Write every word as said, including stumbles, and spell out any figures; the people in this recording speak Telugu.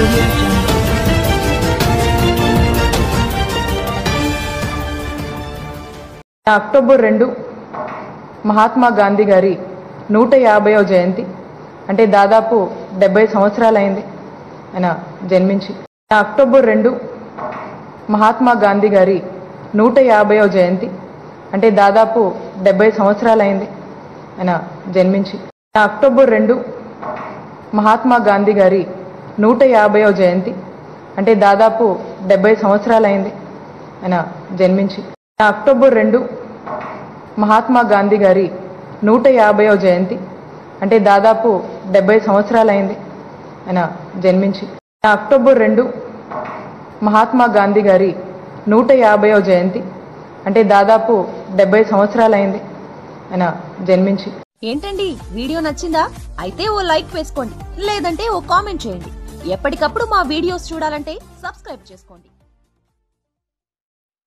audio jungle. అక్టోబర్ రెండు మహాత్మా గాంధీ గారి నూట యాభైవ జయంతి. అంటే దాదాపు డెబ్బై సంవత్సరాలైంది ఆయన జన్మించి. అక్టోబర్ రెండు మహాత్మా గాంధీ గారి నూట యాభైవ జయంతి. అంటే దాదాపు డెబ్బై సంవత్సరాలైంది ఆయన జన్మించి. అక్టోబర్ రెండు మహాత్మా గాంధీ గారి నూట యాభైవ జయంతి. అంటే దాదాపు డెబ్బై సంవత్సరాలైంది ఆయన జన్మించి. అక్టోబర్ రెండు మహాత్మా గాంధీ గారి నూట యాభైవ జయంతి. అంటే దాదాపు డెబ్బై సంవత్సరాలైంది ఆయన జన్మించి. అక్టోబర్ రెండు మహాత్మా గాంధీ గారి నూట యాభైవ జయంతి. అంటే దాదాపు డెబ్బై సంవత్సరాలైంది ఆయన జన్మించి. ఏంటండి వీడియో నచ్చిందా? అయితే ఓ లైక్ వేసుకోండి, లేదంటే ఓ కామెంట్ చేయండి. ఎప్పటికప్పుడు మా వీడియోస్ చూడాలంటే సబ్స్క్రైబ్ చేసుకోండి.